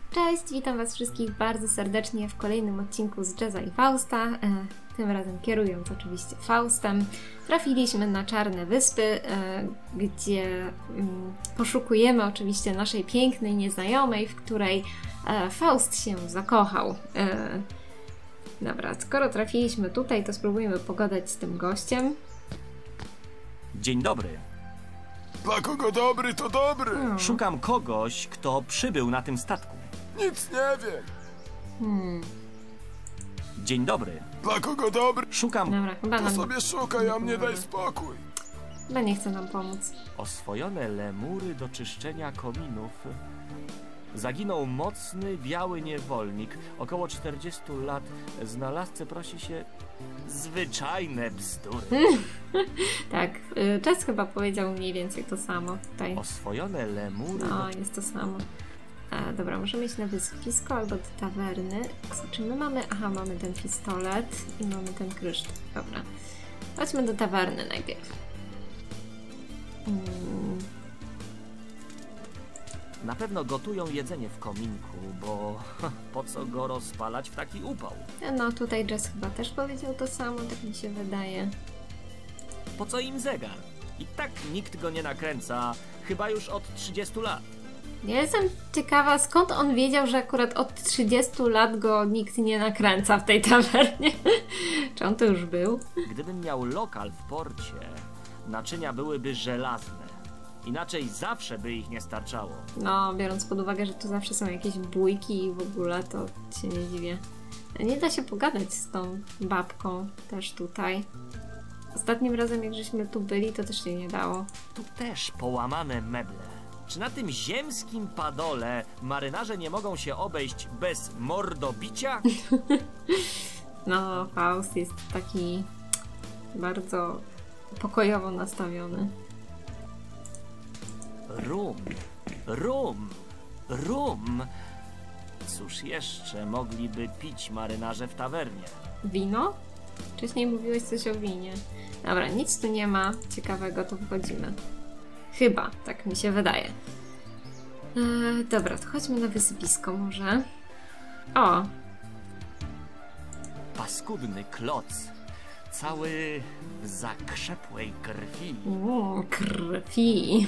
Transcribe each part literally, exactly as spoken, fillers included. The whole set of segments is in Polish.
Cześć, witam Was wszystkich bardzo serdecznie w kolejnym odcinku z Jazza i Fausta. E, tym razem kierując oczywiście Faustem. Trafiliśmy na Czarne Wyspy, e, gdzie mm, poszukujemy oczywiście naszej pięknej nieznajomej, w której e, Faust się zakochał. E, dobra, skoro trafiliśmy tutaj, to spróbujemy pogadać z tym gościem. Dzień dobry. Dla kogo dobry, to dobry. Hmm. Szukam kogoś, kto przybył na tym statku. Nic nie wiem. Hmm. Dzień dobry. Dla kogo dobry, Szukam Dobra, chyba to nam... sobie szukaj, a mnie daj spokój. Chyba nie chce nam pomóc. oswojone lemury do czyszczenia kominów. Zaginął mocny, biały niewolnik. Około czterdziestu lat. Znalazcę prosi się zwyczajne bzdury. Tak, y, Jazz chyba powiedział mniej więcej to samo tutaj. Oswojone lemury No, do... jest to samo. E, dobra, możemy iść na wyspisko albo do tawerny. Czy my mamy... Aha, mamy ten pistolet i mamy ten kryształ. Dobra. Chodźmy do tawerny najpierw. Hmm. Na pewno gotują jedzenie w kominku, bo po co go rozpalać w taki upał? No, tutaj Jazz chyba też powiedział to samo, tak mi się wydaje. Po co im zegar? I tak nikt go nie nakręca, chyba już od trzydziestu lat. Ja jestem ciekawa, skąd on wiedział, że akurat od trzydziestu lat go nikt nie nakręca w tej tawernie. Czy on to już był? Gdybym miał lokal w porcie, naczynia byłyby żelazne. Inaczej zawsze by ich nie starczało. No, biorąc pod uwagę, że tu zawsze są jakieś bójki i w ogóle, to się nie dziwię. Nie da się pogadać z tą babką też tutaj. Ostatnim razem, jak żeśmy tu byli, to też się nie dało. Tu też połamane meble. Czy na tym ziemskim padole marynarze nie mogą się obejść bez mordobicia? No, Faust jest taki bardzo pokojowo nastawiony. Rum, rum, rum. Cóż jeszcze mogliby pić marynarze w tawernie? Wino? Wcześniej mówiłeś coś o winie. Dobra, nic tu nie ma ciekawego, to wchodzimy. Chyba, tak mi się wydaje. Eee, dobra, to chodźmy na wysypisko może. O! Paskudny kloc, cały w zakrzepłej krwi. Uuu, krwi.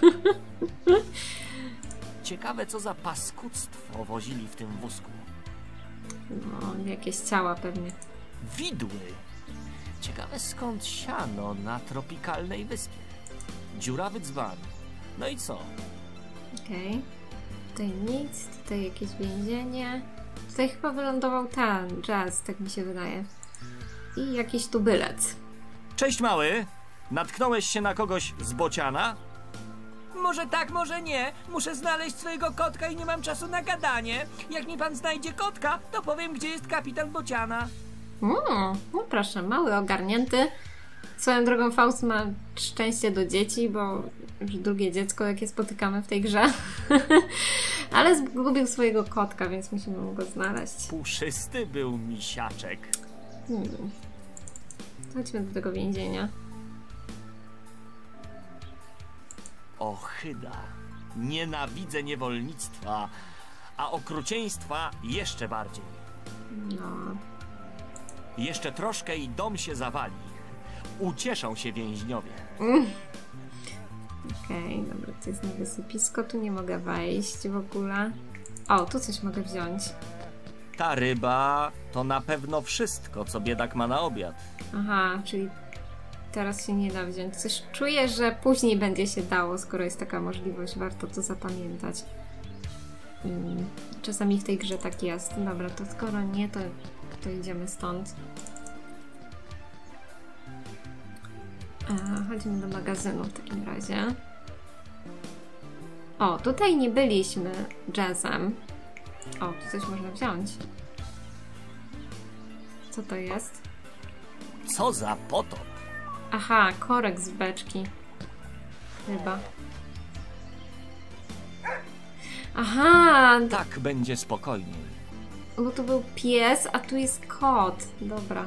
Ciekawe, co za paskudztwo wozili w tym wózku. No, jakieś ciała pewnie. Widły. Ciekawe, skąd siano na tropikalnej wyspie. Dziurawy dzban. No i co? Okej. Okay. Tutaj nic, tutaj jakieś więzienie. Tutaj chyba wylądował ten Jazz, tak mi się wydaje. I jakiś tubylec. Cześć, mały. Natknąłeś się na kogoś z bociana? Może tak, może nie. Muszę znaleźć swojego kotka i nie mam czasu na gadanie. Jak mi pan znajdzie kotka, to powiem, gdzie jest kapitan Bociana. Mm, no proszę, mały, ogarnięty. Swoją drogą Faust ma szczęście do dzieci, bo już drugie dziecko, jakie spotykamy w tej grze. Ale zgubił swojego kotka, więc musimy go znaleźć. Puszysty był misiaczek. Hmm. Chodźmy do tego więzienia. Ohyda. Nienawidzę niewolnictwa, a okrucieństwa jeszcze bardziej. No. Jeszcze troszkę i dom się zawali. Ucieszą się więźniowie. Mm. Okej, okay, dobra, to jest na wysypisko, tu nie mogę wejść w ogóle. O, tu coś mogę wziąć. Ta ryba to na pewno wszystko, co biedak ma na obiad. Aha, czyli teraz się nie da wziąć. Coś czuję, że później będzie się dało, skoro jest taka możliwość, warto to zapamiętać. Hmm. Czasami w tej grze tak jest. Dobra, to skoro nie, to, to idziemy stąd. A, chodźmy do magazynu w takim razie. O, tutaj nie byliśmy Jazzem. O, tu coś można wziąć. Co to jest? Co za potop? Aha, korek z beczki. Chyba. Aha! Tak będzie spokojniej. Bo tu był pies, a tu jest kot. Dobra.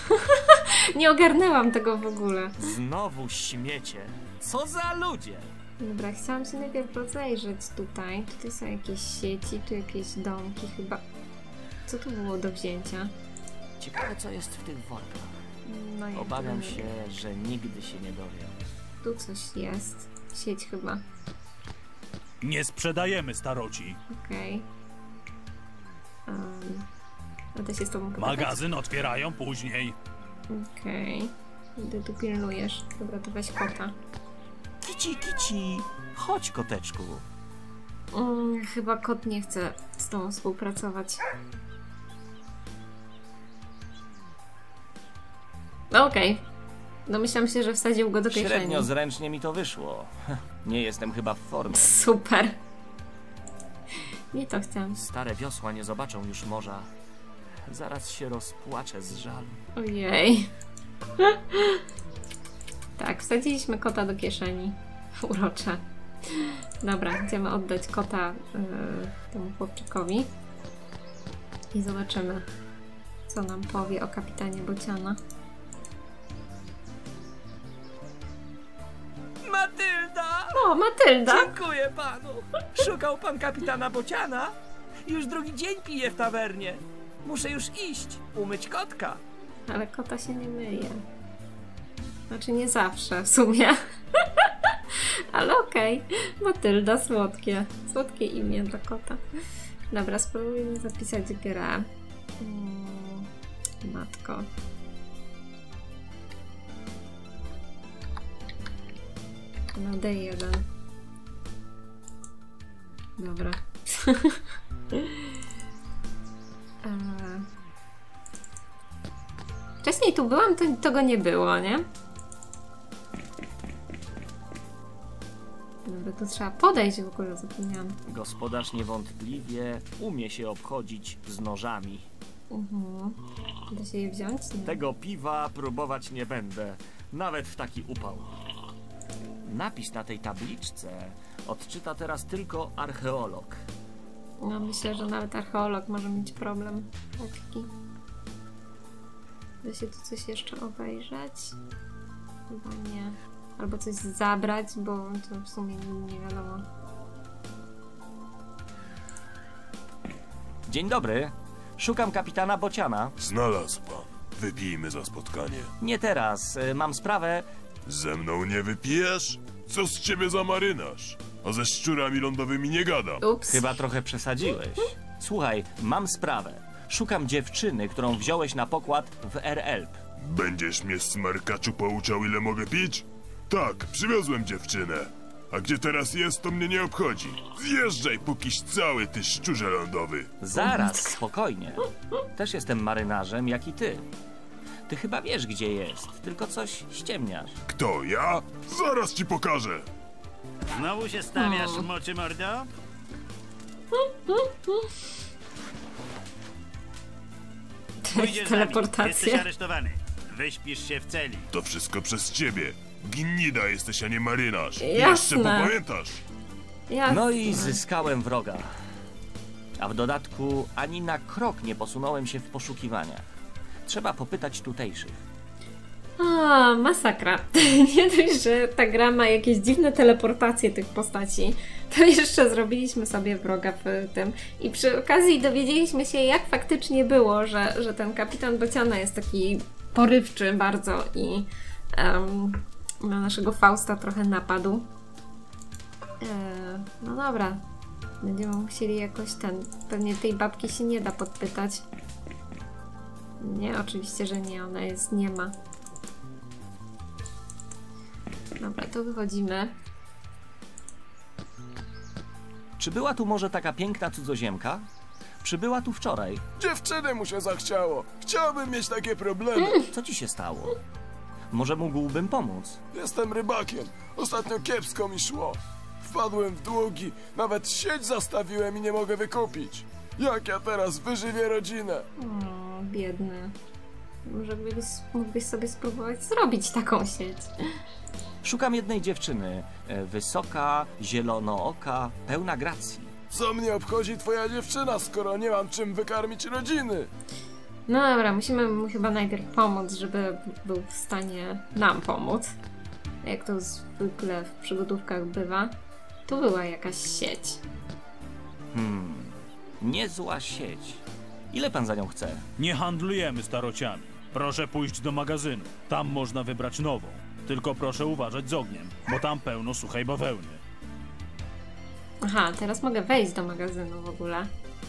Nie ogarnęłam tego w ogóle. Znowu śmiecie. Co za ludzie? Dobra, chciałam się najpierw rozejrzeć tutaj. Tutaj są jakieś sieci, tu jakieś domki chyba. Co tu było do wzięcia? Ciekawe, co jest w tych workach. No ja Obawiam tu nie się, wiem. że nigdy się nie dowiem. Tu coś jest. Sieć chyba. Nie sprzedajemy staroci. Okej. Okay. Um, będę się z tobą pogadać? Magazyn otwierają później. Okej. Okay. Ty tu pilnujesz. Dobra, to weź kota. Kici, kici, chodź, koteczku. Mm, chyba kot nie chce z tobą współpracować. No okej. Okay. Domyślam się, że wsadził go do kieszeni. Średnio zręcznie mi to wyszło. Nie jestem chyba w formie. Super. Nie to chciałam. Stare wiosła nie zobaczą już morza. Zaraz się rozpłaczę z żalu. Ojej. Tak, wsadziliśmy kota do kieszeni. Urocze. Dobra, idziemy oddać kota yy, temu chłopczykowi. I zobaczymy, co nam powie o kapitanie Bociana. Matylda! O, Matylda! Dziękuję panu! Szukał pan kapitana Bociana? Już drugi dzień piję w tawernie. Muszę już iść, umyć kotka. Ale kota się nie myje. Znaczy nie zawsze w sumie. Ale okej. Okay. Matylda, słodkie. Słodkie imię dla kota. Dobra, spróbujmy zapisać grę. Hmm, matko. Na D jeden. Dobra. eee. Wcześniej tu byłam, to tego nie było, nie? Dobra, to trzeba podejść w ogóle, zapomniałam. Gospodarz niewątpliwie umie się obchodzić z nożami. Mhm. Da się je wziąć? Nie. Tego piwa próbować nie będę, nawet w taki upał. Napis na tej tabliczce odczyta teraz tylko archeolog. No myślę, że nawet archeolog może mieć problem lekki. Da się tu coś jeszcze obejrzeć? Chyba nie. Albo coś zabrać, bo to w sumie nie wiadomo. Dzień dobry. Szukam kapitana Bociana. Znalazł pan. Wypijmy za spotkanie. Nie teraz. y, Mam sprawę... Ze mną nie wypijesz? Co z ciebie za marynarz? A ze szczurami lądowymi nie gadam. Ups. Chyba trochę przesadziłeś. Słuchaj, mam sprawę. Szukam dziewczyny, którą wziąłeś na pokład w Er-Elb. Będziesz mnie, smarkaczu, pouczał, ile mogę pić? Tak, przywiozłem dziewczynę. A gdzie teraz jest, to mnie nie obchodzi. Zjeżdżaj, pókiś cały, ty szczurze lądowy. Zaraz, spokojnie. Też jestem marynarzem, jak i ty. Ty chyba wiesz, gdzie jest, tylko coś ściemniasz. Kto, ja? Zaraz ci pokażę. Znowu się stawiasz, O. moczy mordo? Pójdziesz z nami. Teleportacja. Jesteś aresztowany. Wyśpisz się w celi. To wszystko przez ciebie. Gnida jesteś, a nie marynarz. Jasne. Jeszcze popamiętasz. Jasne. No i zyskałem wroga. A w dodatku ani na krok nie posunąłem się w poszukiwaniach. Trzeba popytać tutejszych. A, masakra. Nie dość, że ta gra ma jakieś dziwne teleportacje tych postaci, to jeszcze zrobiliśmy sobie wroga w tym. I przy okazji dowiedzieliśmy się, jak faktycznie było, że, że ten kapitan Bociana jest taki porywczy bardzo i um, na naszego Fausta trochę napadł. E, no dobra. Będziemy musieli jakoś ten... Pewnie tej babki się nie da podpytać. Nie, oczywiście, że nie. Ona jest niema. Dobra, to wychodzimy. Czy była tu może taka piękna cudzoziemka? Przybyła tu wczoraj. Dziewczyny mu się zachciało. Chciałbym mieć takie problemy. Co ci się stało? Może mógłbym pomóc? Jestem rybakiem. Ostatnio kiepsko mi szło. Wpadłem w długi. Nawet sieć zastawiłem i nie mogę wykupić. Jak ja teraz wyżywię rodzinę? O, biedny. Może byś, mógłbyś sobie spróbować zrobić taką sieć. Szukam jednej dziewczyny. e, Wysoka, zielonooka, pełna gracji. Co mnie obchodzi twoja dziewczyna, skoro nie mam czym wykarmić rodziny? No dobra, musimy mu chyba najpierw pomóc, żeby był w stanie nam pomóc. Jak to zwykle w przygodówkach bywa, tu była jakaś sieć. Hmm, niezła sieć. Ile pan za nią chce? Nie handlujemy starociami. Proszę pójść do magazynu. Tam można wybrać nową. Tylko proszę uważać z ogniem, bo tam pełno suchej bawełny. Aha, teraz mogę wejść do magazynu w ogóle.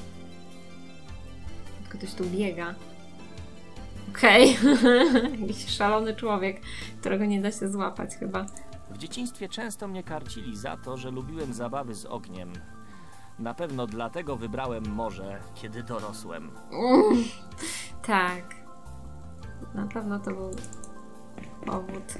Ktoś tu biega. Okej. Okay. Jakiś szalony człowiek, którego nie da się złapać chyba. W dzieciństwie często mnie karcili za to, że lubiłem zabawy z ogniem. Na pewno dlatego wybrałem morze, kiedy dorosłem. Mm, tak. Na pewno to był powód.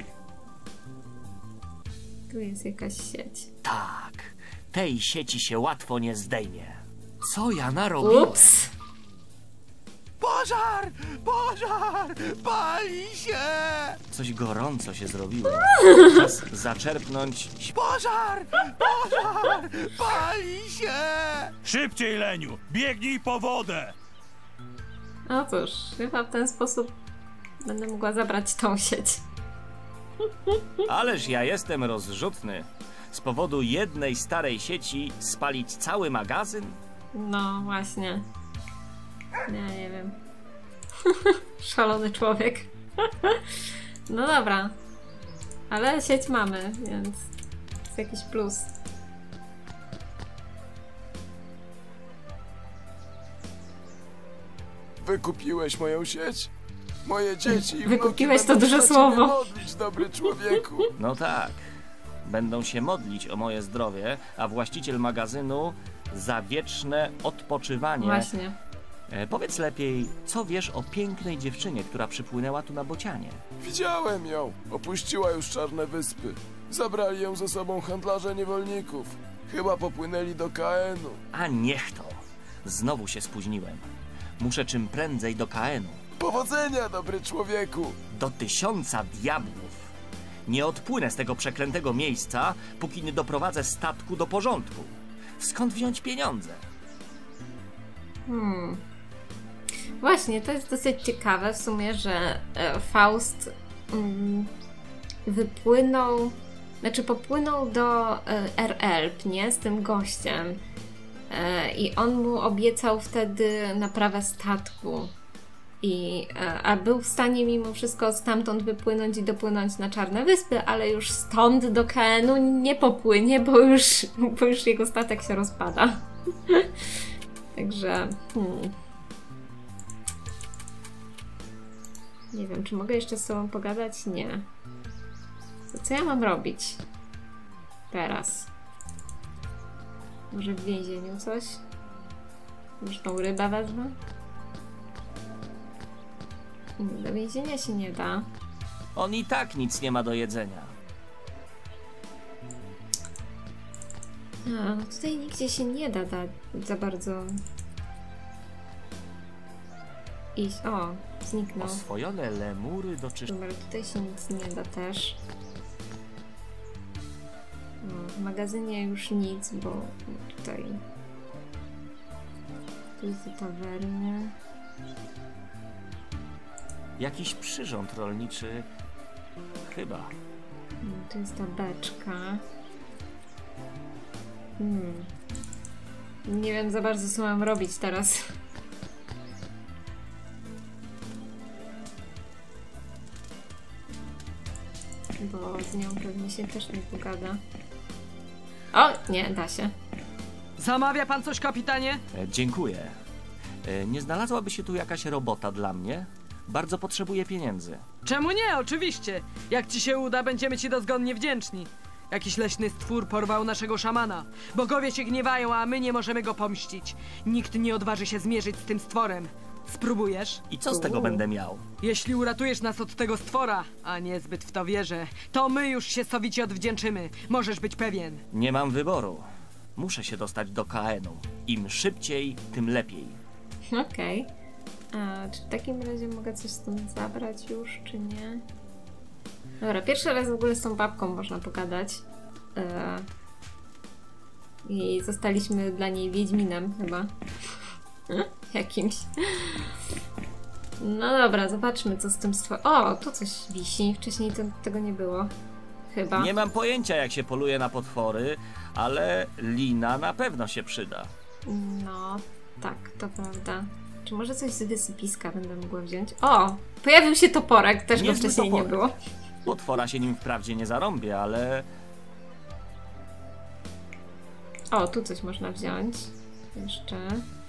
Tu jest jakaś sieć. Tak, tej sieci się łatwo nie zdejmie. Co ja narobiłem? Ups! Pożar! Pożar! Pali się! Coś gorąco się zrobiło. Czas zaczerpnąć... Pożar! Pożar! Pali się! Szybciej, Leniu! Biegnij po wodę! No cóż, chyba w ten sposób będę mogła zabrać tą sieć. Ależ ja jestem rozrzutny. Z powodu jednej starej sieci spalić cały magazyn? No właśnie. Ja nie wiem. Szalony człowiek. No dobra. Ale sieć mamy, więc jest jakiś plus. Wykupiłeś moją sieć? Moje dzieci i Wykupiłeś wnuki to będą duże za ciebie słowo. modlić, dobry człowieku. No tak. Będą się modlić o moje zdrowie, a właściciel magazynu za wieczne odpoczywanie. Właśnie. E, powiedz lepiej, co wiesz o pięknej dziewczynie, która przypłynęła tu na bocianie? Widziałem ją. Opuściła już Czarne Wyspy. Zabrali ją ze sobą handlarze niewolników. Chyba popłynęli do Kaenu. A niech to. Znowu się spóźniłem. Muszę czym prędzej do Kaenu. Powodzenia, dobry człowieku. Do tysiąca diabłów. Nie odpłynę z tego przeklętego miejsca, póki nie doprowadzę statku do porządku. Skąd wziąć pieniądze? Hmm. Właśnie, to jest dosyć ciekawe w sumie, że e, Faust mm, wypłynął, znaczy popłynął do e, Erelp, nie? Z tym gościem. E, I on mu obiecał wtedy naprawę statku. I, e, a był w stanie mimo wszystko stamtąd wypłynąć i dopłynąć na Czarne Wyspy, ale już stąd do Kaenu nie popłynie, bo już, bo już jego statek się rozpada. Także... Hmm. Nie wiem, czy mogę jeszcze z sobą pogadać? Nie. To co ja mam robić? Teraz. Może w więzieniu coś? Może tą rybę wezmę? Do więzienia się nie da. On i tak nic nie ma do jedzenia. A, no tutaj nigdzie się nie da dać za bardzo iść. O, zniknął. Oswojone lemury do czyszczenia. Dobra, tutaj się nic nie da też. No, w magazynie już nic, bo tutaj... Tu jest tawerny. Jakiś przyrząd rolniczy. Chyba. No, tu jest ta beczka. Hmm. Nie wiem za bardzo, co mam robić teraz. Bo z nią pewnie się też nie pogada. O, nie, da się. Zamawia pan coś, kapitanie? E, dziękuję. E, nie znalazłaby się tu jakaś robota dla mnie? Bardzo potrzebuję pieniędzy. Czemu nie? Oczywiście. Jak ci się uda, będziemy ci dozgonnie wdzięczni. Jakiś leśny stwór porwał naszego szamana. Bogowie się gniewają, a my nie możemy go pomścić. Nikt nie odważy się zmierzyć z tym stworem. Spróbujesz? I co z tego będę miał? Jeśli uratujesz nas od tego stwora, a niezbyt w to wierzę, to my już się sowicie odwdzięczymy. Możesz być pewien. Nie mam wyboru. Muszę się dostać do Kaenu. Im szybciej, tym lepiej. Okej. Okay. A czy w takim razie mogę coś stąd zabrać już, czy nie? Dobra, pierwszy raz w ogóle z tą babką można pogadać. Eee, I zostaliśmy dla niej wiedźminem chyba. Jakimś. No dobra, zobaczmy co z tym stworem. O, tu coś wisi. Wcześniej to, tego nie było. Chyba. Nie mam pojęcia, jak się poluje na potwory, ale lina na pewno się przyda. No, tak, to prawda. Czy może coś z wysypiska będę mogła wziąć? O! Pojawił się toporek, też go Niezły wcześniej nie toporek. było. Potwora się nim wprawdzie nie zarąbię, ale O, tu coś można wziąć. Jeszcze.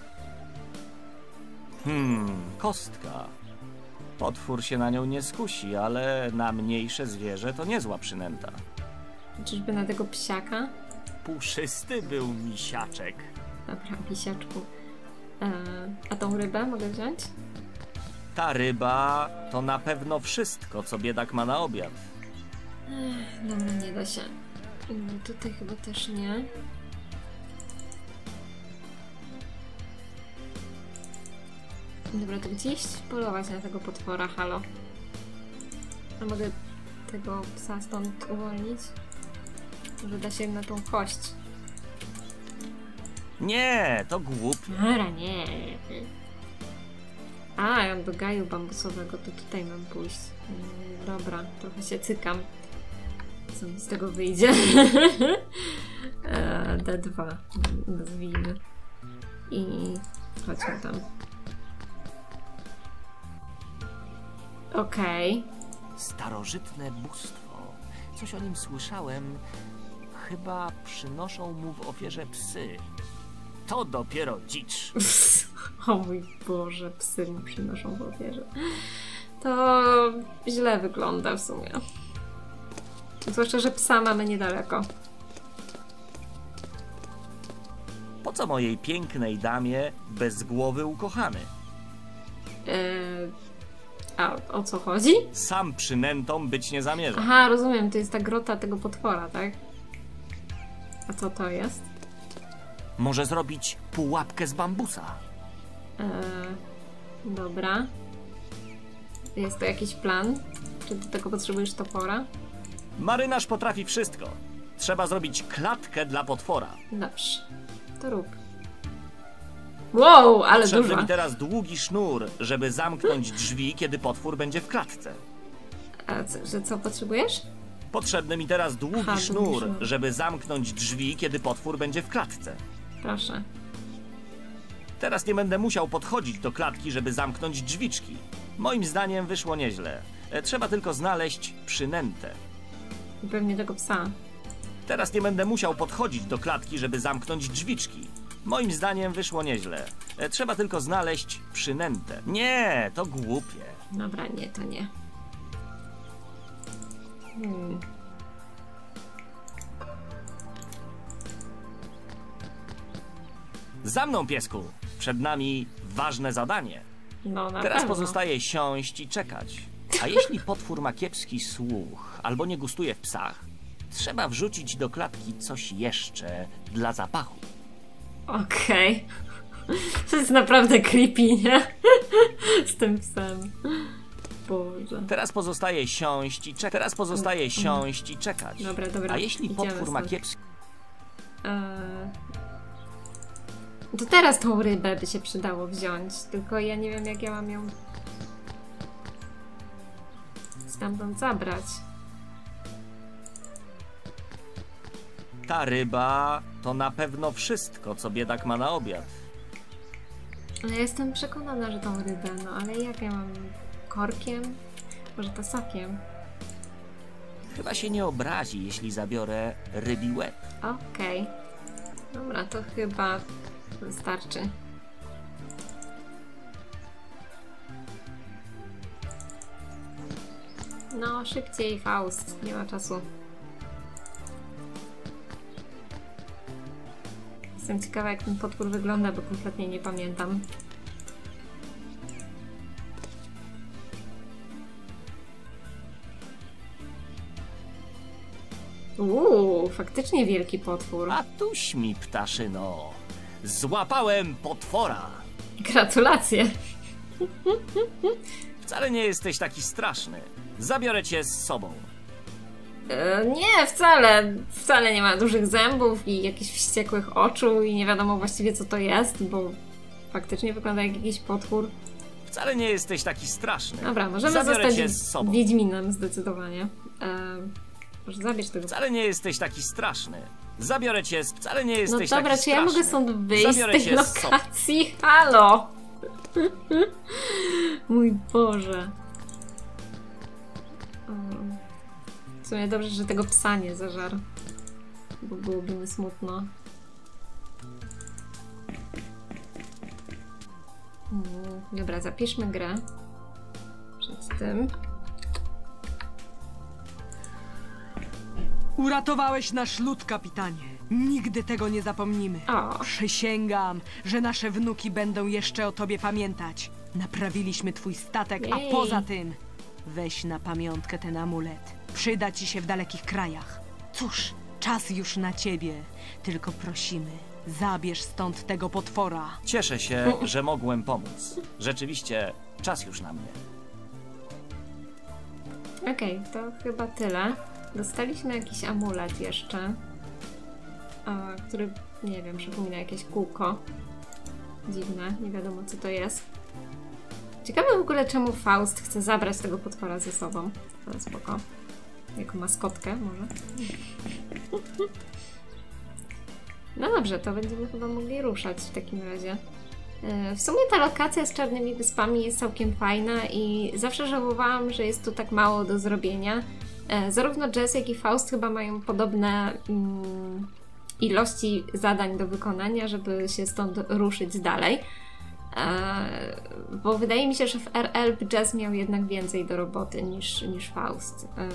Hmm, kostka. Potwór się na nią nie skusi, ale na mniejsze zwierzę to niezła przynęta. Czyżby na tego psiaka? Puszysty był misiaczek. Dobra, pisiaczku. E, a tą rybę mogę wziąć? Ta ryba to na pewno wszystko, co biedak ma na obiad. Dobra, nie da się. Mm, Tutaj chyba też nie. Dobra, to gdzieś polować na tego potwora, halo. A mogę tego psa stąd uwolnić? Może da się na tą kość. Nie, to głupie. Dobra, nie. A, ja do gaju bambusowego, to tutaj mam pójść. Mm, Dobra, trochę się cykam. Co mi z tego wyjdzie? E, D dwa nazwijmy. I chodźmy tam. Okej. Starożytne bóstwo. Coś o nim słyszałem. Chyba przynoszą mu w ofierze psy. To dopiero dzicz. O mój Boże, psy mu przynoszą w ofierze. To źle wygląda w sumie. Zwłaszcza, że psa mamy niedaleko. Po co mojej pięknej damie bez głowy ukochany? Yy, a o co chodzi? Sam przynętą być nie zamierza. Aha, rozumiem, to jest ta grota tego potwora, tak? A co to jest? Może zrobić pułapkę z bambusa. Yy, dobra. Jest to jakiś plan? Czy do tego potrzebujesz topora? Marynarz potrafi wszystko. Trzeba zrobić klatkę dla potwora. Dobrze, to rób. Wow, ale Potrzebny duża. mi teraz długi sznur, żeby zamknąć drzwi, kiedy potwór będzie w klatce. A co, że co potrzebujesz? Potrzebny mi teraz długi Aha, długi sznur, sznur. żeby zamknąć drzwi, kiedy potwór będzie w klatce. Proszę. Teraz nie będę musiał podchodzić do klatki, żeby zamknąć drzwiczki. Moim zdaniem wyszło nieźle. E, Trzeba tylko znaleźć przynętę. I pewnie tego psa. Teraz nie będę musiał podchodzić do klatki, żeby zamknąć drzwiczki. Moim zdaniem wyszło nieźle. E, Trzeba tylko znaleźć przynętę. Nie, to głupie. Dobra, nie, to nie. Hmm. Za mną, piesku. Przed nami ważne zadanie. No, na Teraz pewno. pozostaje siąść i czekać. A jeśli potwór ma kiepski słuch albo nie gustuje w psach, trzeba wrzucić do klatki coś jeszcze dla zapachu. Okej. To jest naprawdę creepy, nie? Z tym psem. Boże. Teraz pozostaje siąść i czekać. Teraz pozostaje siąść i czekać. Dobra, dobra, A jeśli idziemy potwór ma stąd. kiepski... Eee... To teraz tą rybę by się przydało wziąć, tylko ja nie wiem, jak ja mam ją stamtąd zabrać. Ta ryba to na pewno wszystko, co biedak ma na obiad. Ale ja jestem przekonana, że tą rybę, no ale jak ja mam korkiem? Może tasakiem? Chyba się nie obrazi, jeśli zabiorę rybi łeb. Okej. Dobra, to chyba wystarczy. No, szybciej, Faust. Nie ma czasu. Jestem ciekawa, jak ten potwór wygląda, bo kompletnie nie pamiętam. Uuu, faktycznie wielki potwór. A tuś mi, ptaszyno. Złapałem potwora. Gratulacje. Wcale nie jesteś taki straszny. Zabiorę cię z sobą. E, nie, wcale. Wcale nie ma dużych zębów i jakichś wściekłych oczu i nie wiadomo właściwie co to jest, bo faktycznie wygląda jak jakiś potwór. Wcale nie jesteś taki straszny. Dobra, możemy Zabiorę zostać cię z sobą. Wiedźminem zdecydowanie. E, Może zabierz tego. Wcale nie jesteś taki straszny. Zabiorę cię, wcale nie jesteś No dobra, taki czy ja straszny. mogę stąd wyjść Zabiorę z tej cię z sobą. lokacji? Halo! Mój Boże. W sumie dobrze, że tego psa nie zażarł. Bo byłoby mi smutno. Hmm, dobra, zapiszmy grę. Przed tym. Uratowałeś nasz lud, kapitanie. Nigdy tego nie zapomnimy. O. Przysięgam, że nasze wnuki będą jeszcze o tobie pamiętać. Naprawiliśmy twój statek, a Jej. poza tym weź na pamiątkę ten amulet. Przyda ci się w dalekich krajach. Cóż, czas już na ciebie. Tylko prosimy, zabierz stąd tego potwora. Cieszę się, że mogłem pomóc. Rzeczywiście, czas już na mnie. Okej, okay, to chyba tyle. Dostaliśmy jakiś amulet jeszcze, a, który, nie wiem, przypomina jakieś kółko. Dziwne, nie wiadomo co to jest. Ciekawe w ogóle, czemu Faust chce zabrać tego potwora ze sobą. Ale spoko. Jako maskotkę może. No dobrze, to będziemy chyba mogli ruszać w takim razie. W sumie ta lokacja z Czarnymi Wyspami jest całkiem fajna i zawsze żałowałam, że jest tu tak mało do zrobienia. Zarówno Jazz, jak i Faust chyba mają podobne mm, ilości zadań do wykonania, żeby się stąd ruszyć dalej. E, bo wydaje mi się, że w R L Jazz miał jednak więcej do roboty niż, niż Faust. E,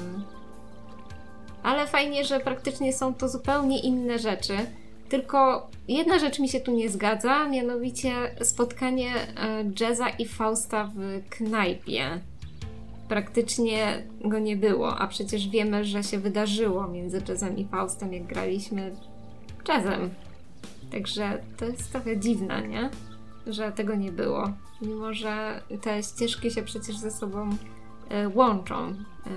ale fajnie, że praktycznie są to zupełnie inne rzeczy. Tylko jedna rzecz mi się tu nie zgadza, mianowicie spotkanie Jazza i Fausta w knajpie. Praktycznie go nie było, a przecież wiemy, że się wydarzyło między Jazzem i Faustem, jak graliśmy Jazzem. Także to jest trochę dziwne, nie? Że tego nie było. Mimo że te ścieżki się przecież ze sobą e, łączą. E,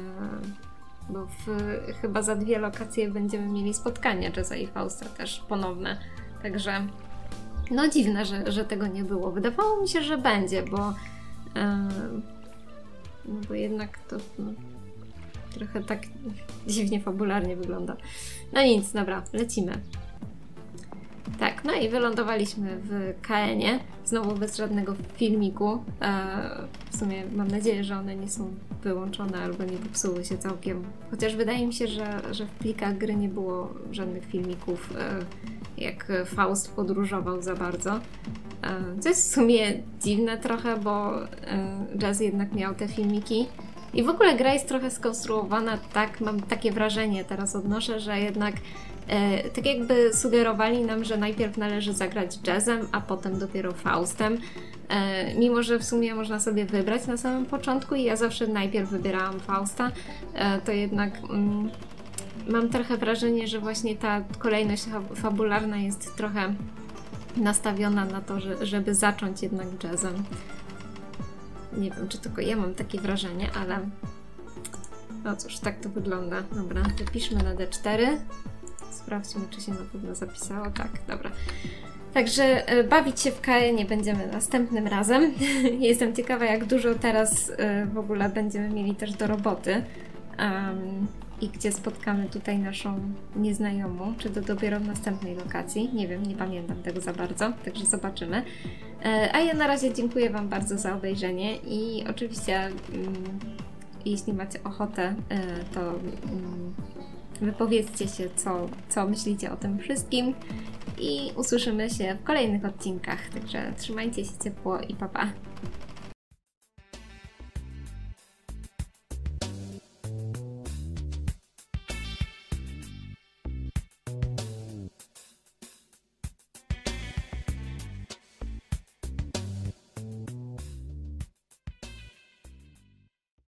bo w, chyba za dwie lokacje będziemy mieli spotkanie Jazza i Fausta też ponowne. Także no dziwne, że, że tego nie było. Wydawało mi się, że będzie, bo e, no bo jednak to no, trochę tak dziwnie fabularnie wygląda. No nic, dobra, lecimy. Tak, no i wylądowaliśmy w K N-ie, znowu bez żadnego filmiku. E, w sumie mam nadzieję, że one nie są wyłączone albo nie popsuły się całkiem. Chociaż wydaje mi się, że, że w plikach gry nie było żadnych filmików, e, jak Faust podróżował za bardzo. E, co jest w sumie dziwne trochę, bo e, Jazz jednak miał te filmiki. I w ogóle gra jest trochę skonstruowana tak, mam takie wrażenie, teraz odnoszę, że jednak E, tak jakby sugerowali nam, że najpierw należy zagrać Jazzem, a potem dopiero Faustem. E, mimo, że w sumie można sobie wybrać na samym początku i ja zawsze najpierw wybierałam Fausta, e, to jednak mm, mam trochę wrażenie, że właśnie ta kolejność fabularna jest trochę nastawiona na to, że, żeby zacząć jednak Jazzem. Nie wiem, czy tylko ja mam takie wrażenie, ale no cóż, tak to wygląda. Dobra, wypiszmy na D cztery. Sprawdźmy, czy się na pewno zapisało. Tak, dobra. Także e, bawić się w K N nie będziemy następnym razem. Jestem ciekawa, jak dużo teraz e, w ogóle będziemy mieli też do roboty. Um, I gdzie spotkamy tutaj naszą nieznajomą. Czy to dopiero w następnej lokacji? Nie wiem, nie pamiętam tego za bardzo. Także zobaczymy. E, a ja na razie dziękuję Wam bardzo za obejrzenie i oczywiście mm, jeśli macie ochotę, e, to mm, wypowiedzcie się, co, co myślicie o tym wszystkim i usłyszymy się w kolejnych odcinkach. Także trzymajcie się ciepło i pa pa!